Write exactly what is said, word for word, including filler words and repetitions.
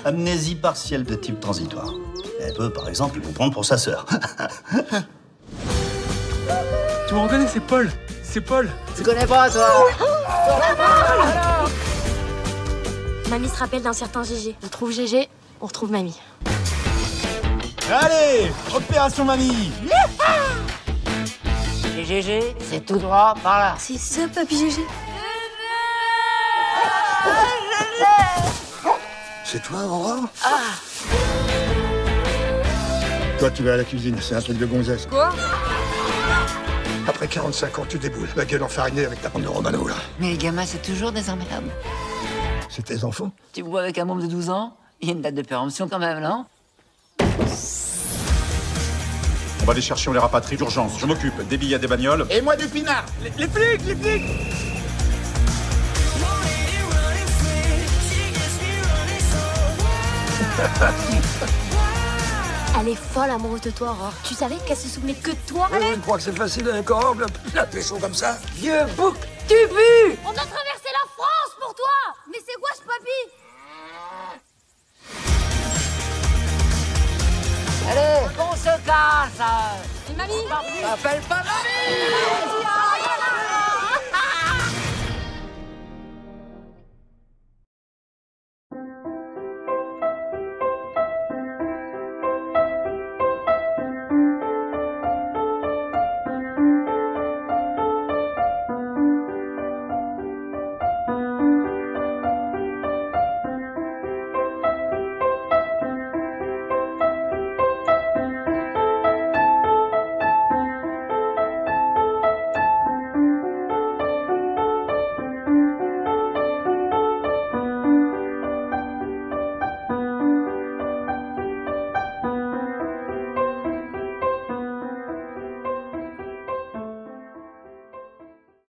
amnésie partielle de type transitoire. Elle peut, par exemple, vous prendre pour sa sœur. Tu me reconnais, c'est Paul. C'est Paul. Tu connais pas, toi? Mamie se rappelle d'un certain Gégé. On trouve Gégé, on retrouve Mamie. Allez, opération mamie. Et Gégé, c'est tout droit par là. C'est ça, papy Gégé. C'est toi, Aurore? Ah. Toi, tu vas à la cuisine, c'est un truc de gonzesse. Quoi? Après quarante-cinq ans, tu déboules, la gueule enfarinée avec ta bande de Romano, là. Mais les gamins, c'est toujours des emmerdes. C'est tes enfants? Tu vois avec un môme de douze ans, il y a une date de péremption quand même, non? On va les chercher, on les rapatrie d'urgence. Je m'occupe des billets, des bagnoles. Et moi du pinard. Les, les flics, les flics. Elle est folle amoureuse de toi, Aurore. Tu savais qu'elle se souvenait que de toi? Je crois que c'est facile avec Aurore, la pécho comme ça. Vieux bouc, tu bu! On a traversé la France pour toi. Mais c'est quoi ce papy? Allez, on se casse! Et mamie? Appelle pas mamie!